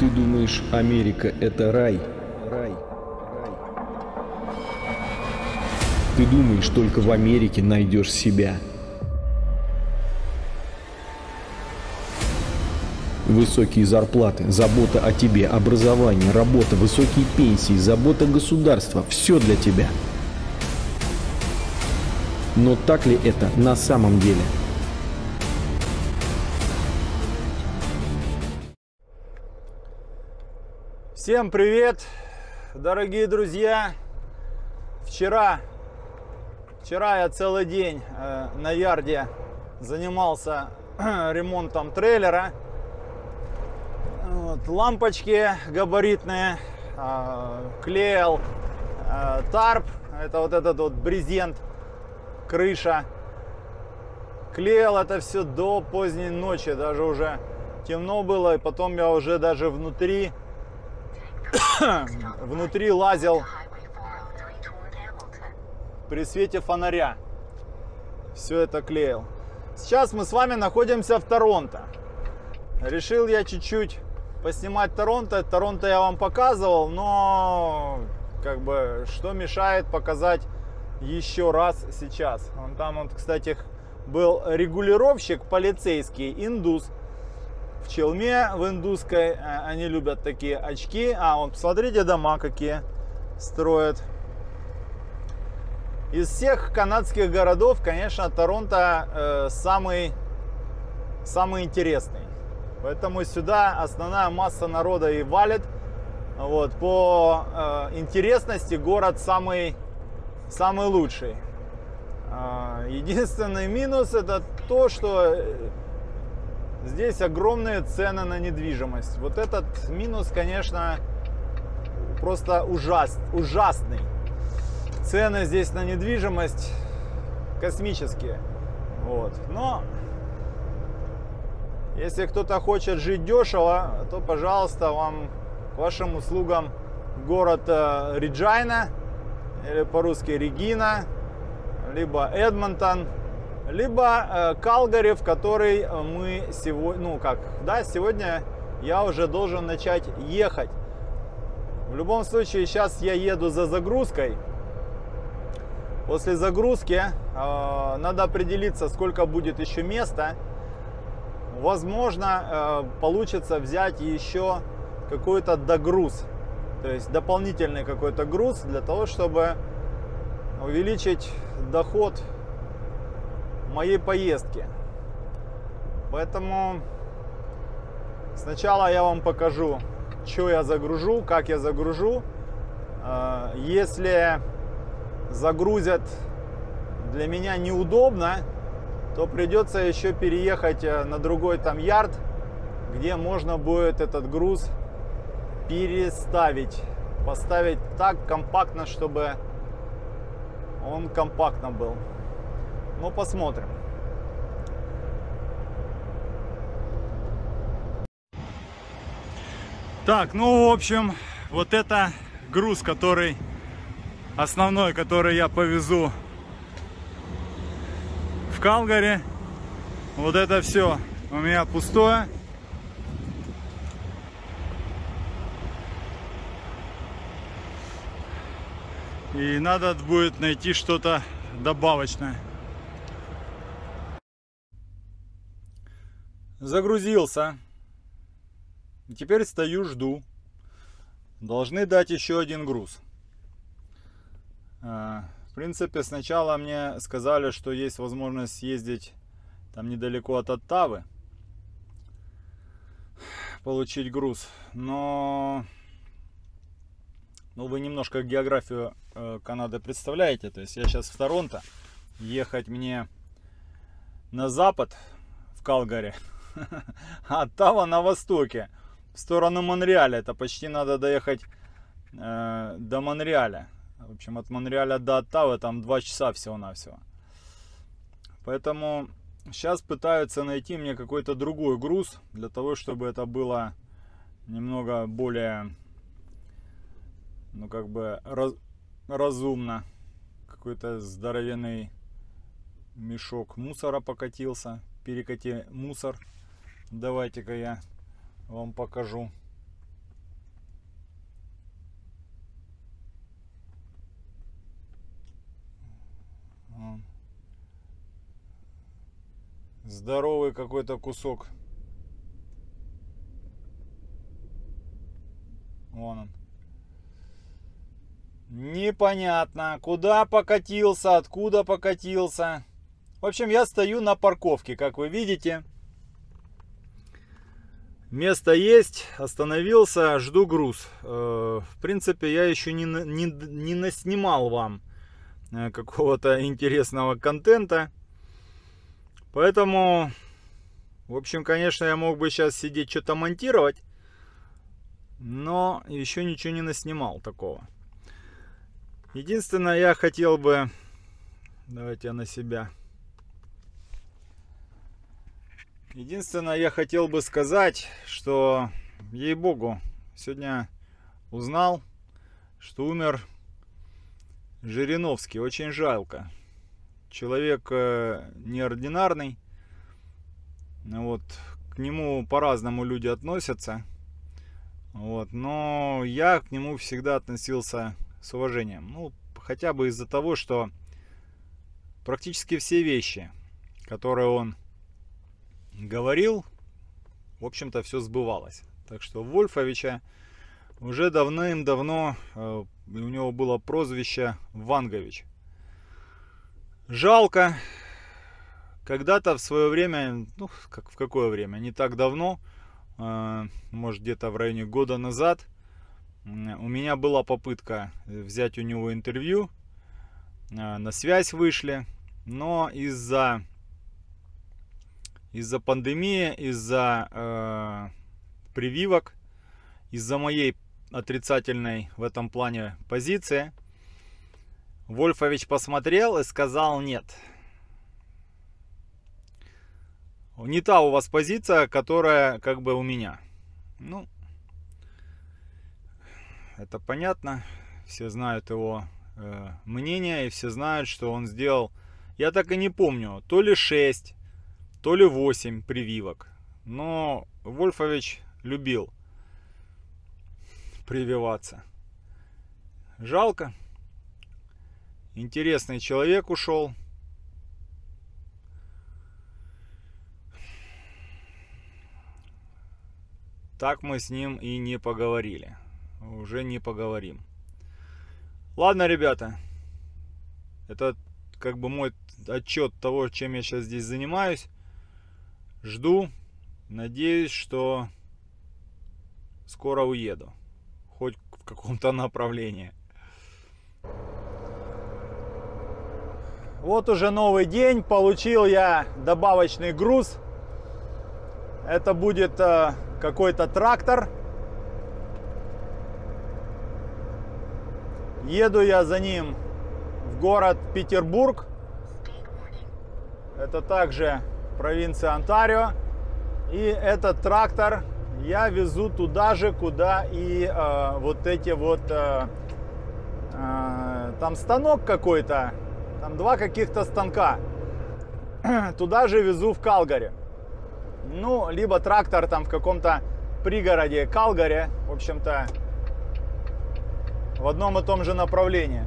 Ты думаешь, Америка — это рай? Ты думаешь, только в Америке найдешь себя. Высокие зарплаты, забота о тебе, образование, работа, высокие пенсии, забота государства – все для тебя. Но так ли это на самом деле? Всем привет, дорогие друзья! Вчера я целый день на ярде занимался ремонтом трейлера. Вот, лампочки габаритные, клеил тарп, это вот этот вот брезент, крыша. Клеил это все до поздней ночи, даже уже темно было, и потом я уже даже внутри лазил при свете фонаря. Все это клеил. Сейчас мы с вами находимся в Торонто. Решил я чуть-чуть поснимать Торонто. Торонто я вам показывал, но как бы что мешает показать еще раз сейчас. Вон там вот, кстати, был регулировщик полицейский, индус. В челме в индусской, они любят такие очки. Вот посмотрите, дома какие строят. Из всех канадских городов, конечно, Торонто самый интересный. Поэтому сюда основная масса народа и валит. Вот, по интересности город самый лучший. Единственный минус — это то, что здесь огромные цены на недвижимость. Вот этот минус, конечно, просто ужасный. Цены здесь на недвижимость космические. Вот. Но если кто-то хочет жить дешево, то, пожалуйста, вам к вашим услугам город Реджина, или по-русски Регина, либо Эдмонтон, либо Калгари, в который мы сегодня, сегодня я уже должен начать ехать. В любом случае, сейчас я еду за загрузкой. После загрузки надо определиться, сколько будет еще места. Возможно, получится взять еще какой-то догруз, то есть дополнительный какой-то груз для того, чтобы увеличить доход моей поездки. Поэтому сначала я вам покажу, что я загружу, как я загружу. Если загрузят для меня неудобно, то придется еще переехать на другой там ярд, где можно будет этот груз переставить, поставить так компактно, чтобы он компактно был. Ну, посмотрим. Так, ну, в общем, вот это груз, основной, который я повезу в Калгари. Вот это все у меня пустое. И надо будет найти что-то добавочное. Загрузился. Теперь стою, жду. Должны дать еще один груз. В принципе, сначала мне сказали, что есть возможность съездить там недалеко от Оттавы, получить груз. Но вы немножко географию Канады представляете. То есть я сейчас в Торонто. Ехать мне на запад, в Калгари, а Оттава на востоке, в сторону Монреаля. Это почти надо доехать до Монреаля. В общем, от Монреаля до Оттавы там 2 часа всего-навсего. Поэтому сейчас пытаются найти мне какой-то другой груз, для того, чтобы это было немного более, разумно. Какой-то здоровенный мешок мусора перекати мусор. Давайте-ка я вам покажу. Здоровый какой-то кусок. Вон он. Непонятно, куда покатился, откуда покатился. В общем, я стою на парковке, как вы видите. Место есть, остановился, жду груз. В принципе, я еще не наснимал вам какого-то интересного контента. Поэтому, в общем, конечно, я мог бы сейчас сидеть что-то монтировать. Но еще ничего не наснимал такого. Единственное, я хотел бы... Давайте я на себя. Единственное, я хотел бы сказать, что, ей-богу, сегодня узнал, что умер Жириновский. Очень жалко. Человек неординарный. Вот, к нему по-разному люди относятся. Вот, но я к нему всегда относился с уважением. Ну, хотя бы из-за того, что практически все вещи, которые он говорил, в общем-то, все сбывалось. Так что Вольфовича уже давным-давно у него было прозвище Вангович. Жалко. Когда-то в свое время, ну, в какое время, не так давно, может где-то в районе года назад, у меня была попытка взять у него интервью, на связь вышли, но из-за пандемии, из-за прививок, из-за моей отрицательной в этом плане позиции, Вольфович посмотрел и сказал: нет. Не та у вас позиция, которая как бы у меня. Ну, это понятно. Все знают его мнение, и все знают, что он сделал. Я так и не помню, то ли 6, то ли 8 прививок. Но Вольфович любил прививаться. Жалко. Интересный человек ушел. Так мы с ним и не поговорили. Уже не поговорим. Ладно, ребята. Это как бы мой отчет того, чем я сейчас здесь занимаюсь. Жду. Надеюсь, что скоро уеду. Хоть в каком-то направлении. Вот уже новый день. Получил я добавочный груз. Это будет какой-то трактор. Еду я за ним в город Петербург. Это также провинция Онтарио. И этот трактор я везу туда же, куда и вот эти вот... там станок какой-то. Там 2 каких-то станка. Туда же везу в Калгари. Ну, либо трактор там в каком-то пригороде Калгари. В общем-то, в одном и том же направлении.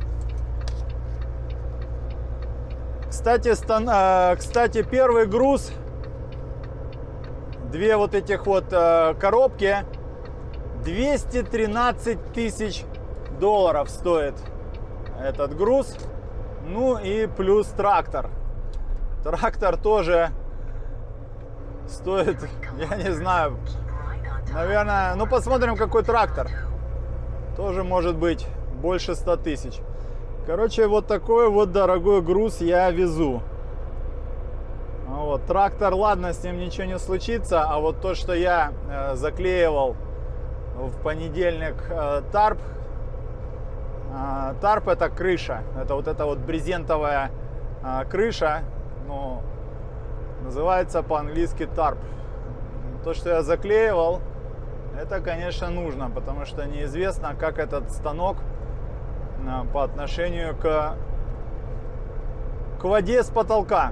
Кстати, первый груз, 2 вот этих вот коробки, 213 тысяч долларов стоит этот груз. Ну и плюс трактор. Трактор тоже стоит, я не знаю, наверное, ну посмотрим, какой трактор. Тоже может быть больше 100 тысяч. Короче, вот такой вот дорогой груз я везу. Вот, трактор, ладно, с ним ничего не случится. А вот то, что я заклеивал в понедельник тарп. Тарп — это крыша. Это вот эта вот брезентовая крыша. Ну, называется по-английски тарп. То, что я заклеивал, это, конечно, нужно, потому что неизвестно, как этот станок по отношению к воде с потолка.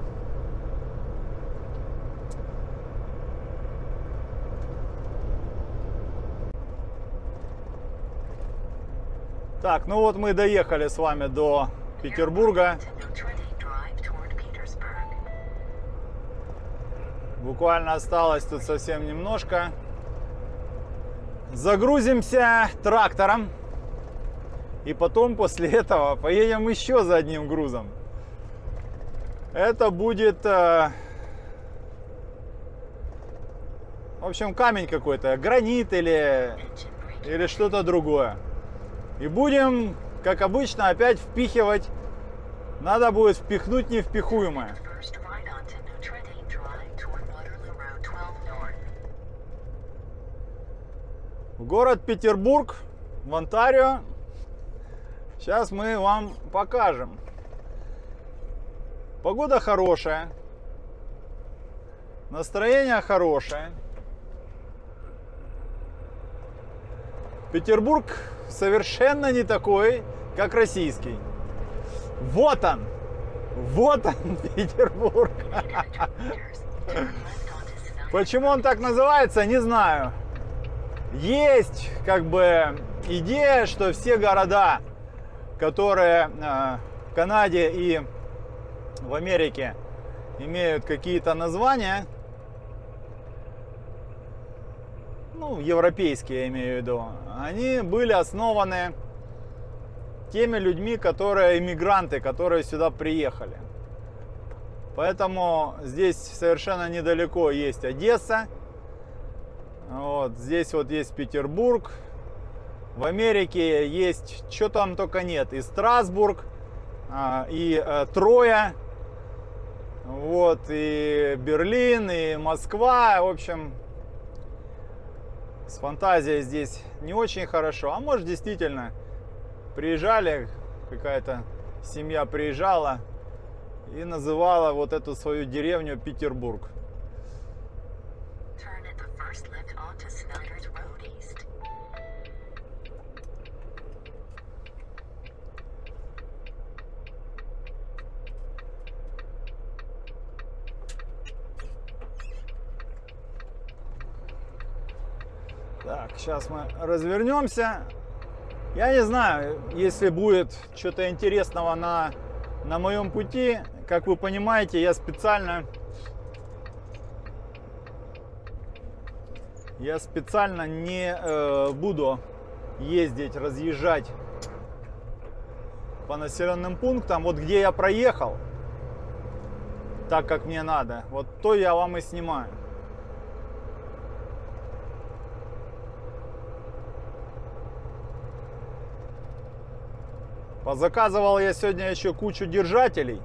Так, ну вот мы доехали с вами до Петербурга. Буквально осталось тут совсем немножко. Загрузимся трактором. И потом после этого поедем еще за одним грузом. Это будет... в общем, камень какой-то. Гранит или что-то другое. И будем, как обычно, опять впихивать. Надо будет впихнуть невпихуемое. Город Петербург в Онтарио. Сейчас мы вам покажем. Погода хорошая. Настроение хорошее. Петербург совершенно не такой, как российский. Вот он! Вот он, Петербург! Почему он так называется, не знаю. Есть как бы идея, что все города, которые в Канаде и в Америке имеют какие-то названия, ну, европейские я имею в виду, они были основаны теми людьми, которые иммигранты, которые сюда приехали. Поэтому здесь совершенно недалеко есть Одесса. Вот, здесь вот есть Петербург. В Америке есть, что там только нет, и Страсбург, и Троя, вот, и Берлин, и Москва. В общем, с фантазией здесь не очень хорошо. А может, действительно, приезжали, какая-то семья приезжала и называла вот эту свою деревню Петербург. Так, сейчас мы развернемся. Я не знаю, если будет что-то интересного на моем пути. Как вы понимаете, я специально не буду ездить, разъезжать по населенным пунктам. Вот где я проехал, так как мне надо, вот то я вам и снимаю. Позаказывал я сегодня еще кучу держателей,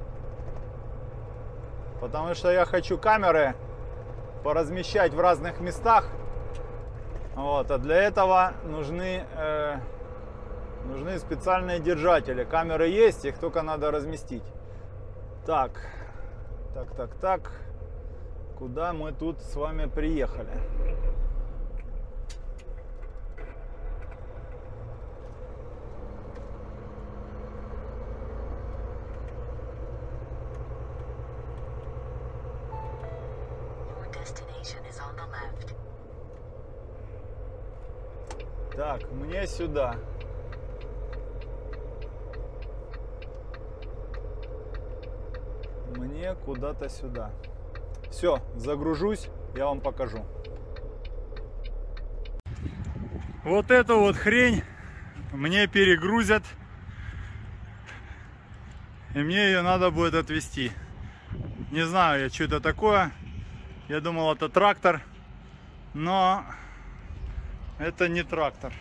потому что я хочу камеры поразмещать в разных местах. Вот, а для этого нужны специальные держатели. Камеры есть, их только надо разместить. Так. Куда мы тут с вами приехали? Так, мне сюда. Мне куда-то сюда. Все, загружусь, я вам покажу. Вот эту вот хрень мне перегрузят. И мне ее надо будет отвезти. Не знаю я, что это такое. Я думал, это трактор. Но это не трактор.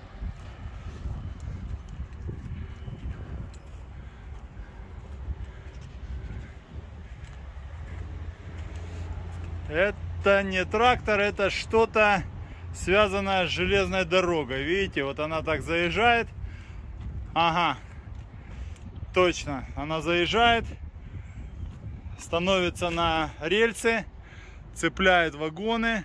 Это не трактор, это что-то связанное с железной дорогой. Видите, вот она так заезжает. Ага, точно, она заезжает, становится на рельсы, цепляет вагоны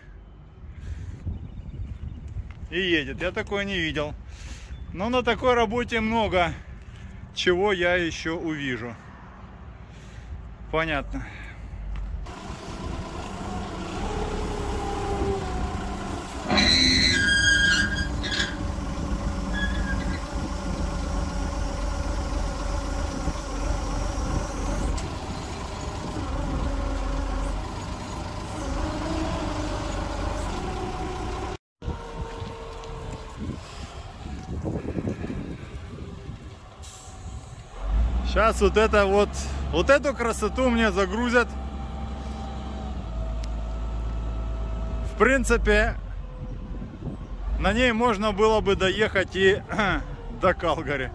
и едет. Я такое не видел. Но на такой работе много чего я еще увижу. Понятно. Сейчас вот эту красоту мне загрузят. В принципе, на ней можно было бы доехать и до Калгари.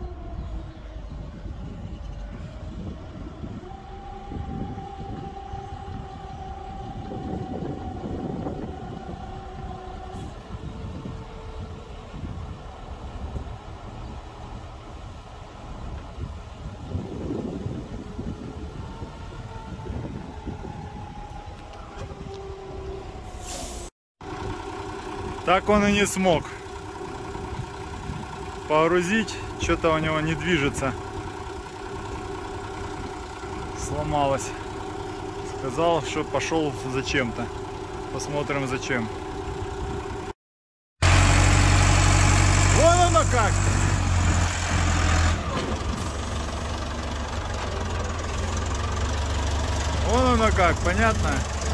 Так он и не смог погрузить, что-то у него не движется, сломалось. Сказал, что пошел зачем-то. Посмотрим зачем. Вон оно как! Вон оно как, понятно?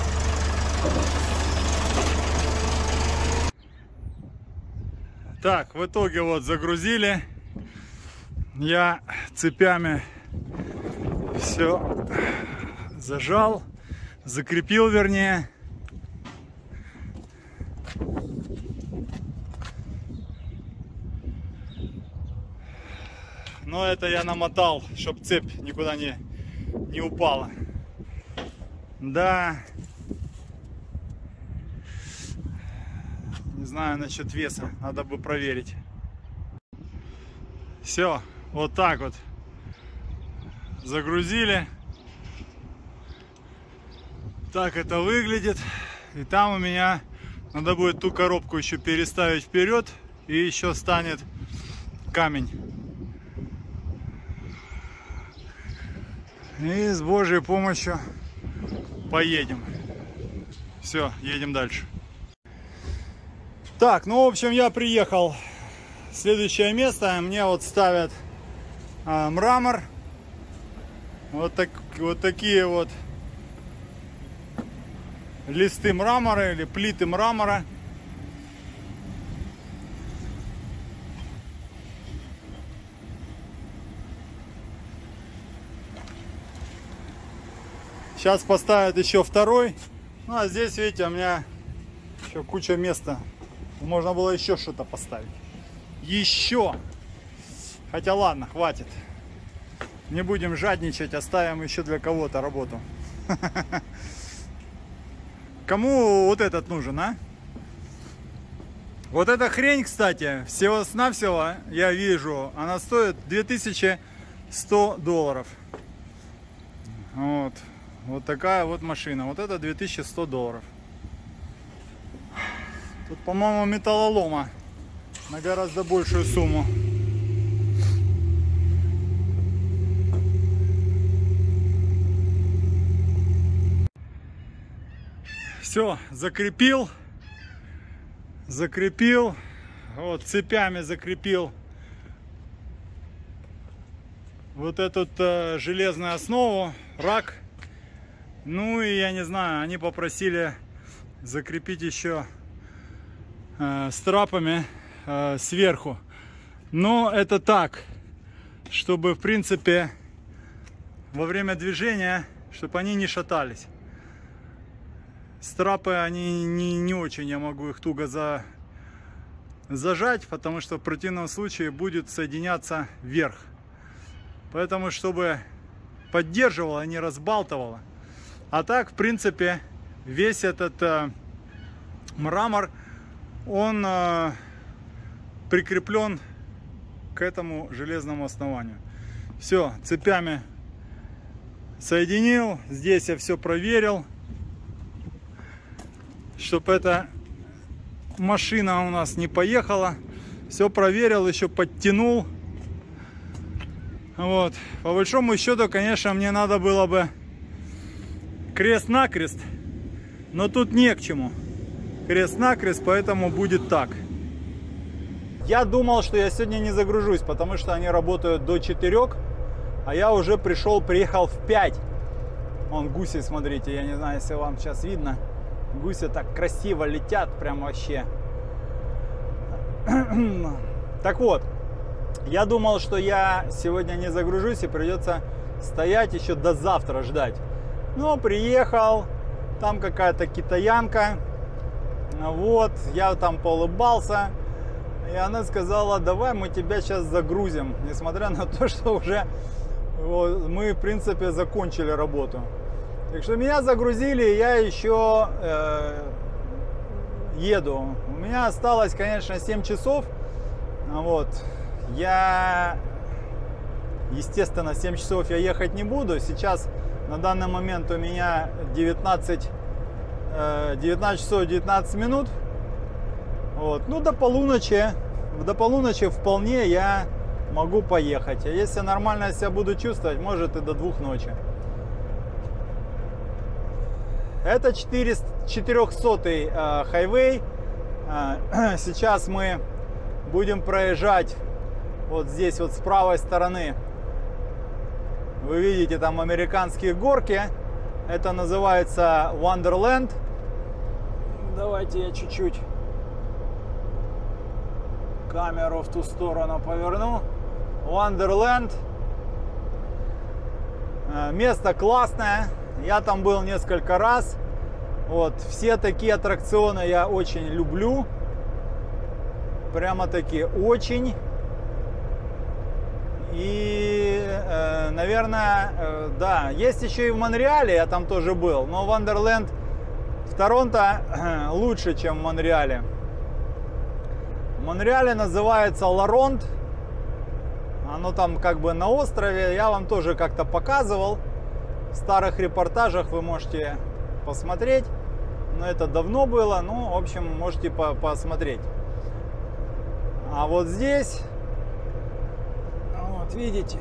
Так, в итоге вот загрузили. Я цепями все зажал, закрепил, вернее. Но это я намотал, чтобы цепь никуда не упала. Да. Не знаю насчет веса, надо бы проверить. Все, вот так вот загрузили. Так это выглядит. И там у меня надо будет ту коробку еще переставить вперед, и еще станет камень. И с Божьей помощью поедем. Все, едем дальше. Так, ну в общем я приехал в следующее место. Мне вот ставят мрамор. Вот такие вот листы мрамора или плиты мрамора. Сейчас поставят еще второй. Ну а здесь, видите, у меня еще куча места. Можно было еще что-то поставить. Еще. Хотя ладно, хватит. Не будем жадничать, оставим еще для кого-то работу. Кому вот этот нужен, а? Вот эта хрень, кстати, всего-навсего, я вижу, она стоит $2100. Вот. Вот такая вот машина. Вот это $2100. Тут, по-моему, металлолома на гораздо большую сумму. Все, закрепил. Вот цепями закрепил вот эту железную основу, рак. Ну и я не знаю, они попросили закрепить еще страпами сверху. Но это так, чтобы в принципе во время движения, чтобы они не шатались. Страпы, они не очень, я могу их туго зажать, потому что в противном случае будет соединяться вверх. Поэтому, чтобы поддерживало, а не разбалтывало. А так, в принципе, весь этот мрамор, он прикреплен к этому железному основанию. Все, цепями соединил. Здесь я все проверил, чтобы эта машина у нас не поехала. Все проверил, еще подтянул. Вот. По большому счету, конечно, мне надо было бы крест-накрест, но тут не к чему. Крест-накрест, поэтому будет так. Я думал, что я сегодня не загружусь, потому что они работают до 4, а я уже приехал в 5. Вон гуси, смотрите, я не знаю, если вам сейчас видно. Гуси так красиво летят, прям вообще. Так вот, Я думал, что я сегодня не загружусь и придется стоять еще до завтра ждать. Но приехал, там какая-то китаянка, вот, я там поулыбался, и она сказала: давай мы тебя сейчас загрузим, несмотря на то, что уже вот, мы, в принципе, закончили работу. Так что меня загрузили, и я еще еду. У меня осталось, конечно, 7 часов, вот. Я, естественно, 7 часов я ехать не буду. Сейчас, на данный момент, у меня 19 часов 19 минут. Вот. Ну, до полуночи вполне я могу поехать. А если нормально себя буду чувствовать, может и до 2 ночи. Это 400-й хайвей. Сейчас мы будем проезжать вот здесь вот с правой стороны. Вы видите там американские горки. Это называется Wonderland. Давайте я чуть-чуть камеру в ту сторону поверну. Wonderland. Место классное. Я там был несколько раз. Вот. Все такие аттракционы я очень люблю. Прямо-таки очень. И, наверное, да, есть еще и в Монреале, я там тоже был. Но Wonderland в Торонто лучше, чем в Монреале. В Монреале называется Ларонт. Оно там как бы на острове. Я вам тоже как-то показывал. В старых репортажах вы можете посмотреть. Но это давно было. Ну, в общем, можете посмотреть. А вот здесь, вот видите.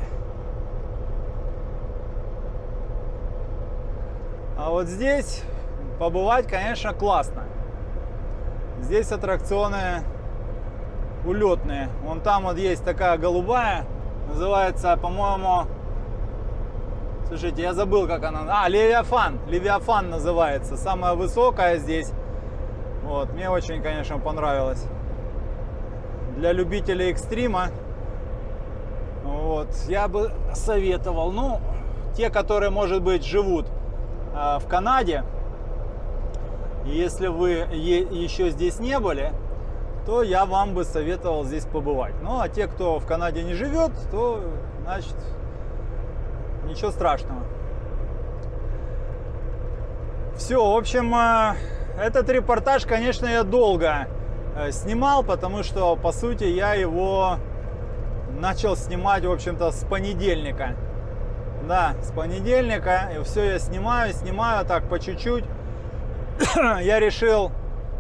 А вот здесь побывать, конечно, классно. Здесь аттракционы улетные. Вон там вот есть такая голубая. Называется, по-моему... Слушайте, я забыл, как она... Левиафан. Левиафан называется. Самая высокая здесь. Вот. Мне очень, конечно, понравилось. Для любителей экстрима. Вот. Я бы советовал. Ну, те, которые, может быть, живут в Канаде. Если вы еще здесь не были, то я вам бы советовал здесь побывать. Ну, а те, кто в Канаде не живет, то, значит, ничего страшного. Все, в общем, этот репортаж, конечно, я долго снимал, потому что, по сути, я его начал снимать, в общем-то, с понедельника. Да, с понедельника. И все я снимаю так по чуть-чуть. Я решил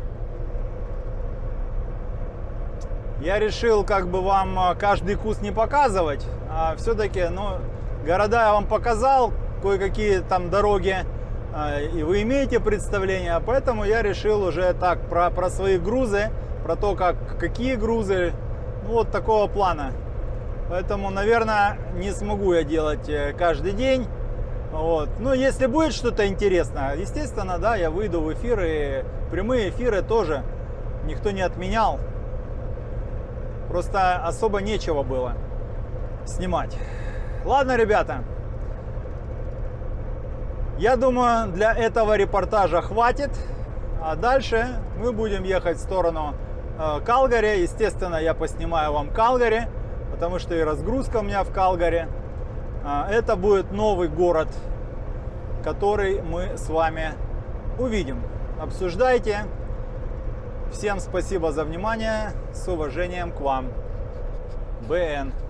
как бы вам каждый куст не показывать, а все-таки, ну, города я вам показал, кое-какие там дороги, и вы имеете представление, поэтому я решил уже так про свои грузы, про то, какие грузы, ну, вот такого плана. Поэтому, наверное, не смогу я делать каждый день. Вот. Но если будет что-то интересное, естественно, да, я выйду в эфир, и прямые эфиры тоже никто не отменял. Просто особо нечего было снимать. Ладно, ребята. Я думаю, для этого репортажа хватит. А дальше мы будем ехать в сторону Калгари. Естественно, я поснимаю вам Калгари, потому что и разгрузка у меня в Калгари. Это будет новый город, который мы с вами увидим. Обсуждайте. Всем спасибо за внимание. С уважением к вам. БН.